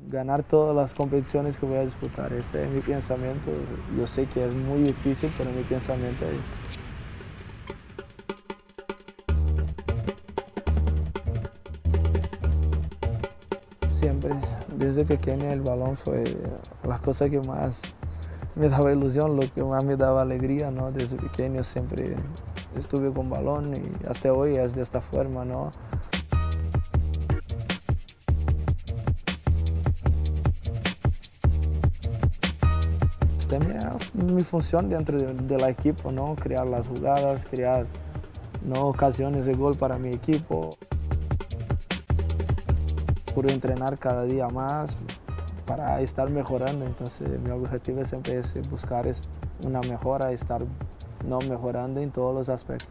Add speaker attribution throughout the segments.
Speaker 1: ganar todas las competiciones que voy a disputar. Este es mi pensamiento. Yo sé que es muy difícil, pero mi pensamiento es este. Siempre, desde pequeño, el balón fue la cosa que más me daba ilusión, lo que más me daba alegría, ¿no? Desde pequeño siempre estuve con balón y hasta hoy es de esta forma, ¿no? También es mi función dentro del equipo, ¿no? Crear las jugadas, crear, ¿no?, ocasiones de gol para mi equipo. Procuro entrenar cada día más para estar mejorando, entonces mi objetivo siempre es buscar una mejora, estar, ¿no?, mejorando en todos los aspectos.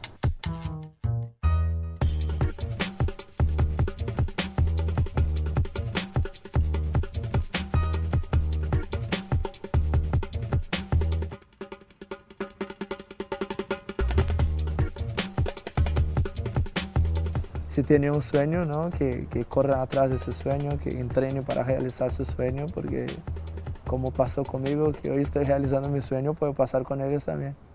Speaker 1: Si tiene un sueño, ¿no?, que corran atrás de su sueño, que entrenen para realizar su sueño, porque como pasó conmigo, que hoy estoy realizando mi sueño, puede pasar con ellos también.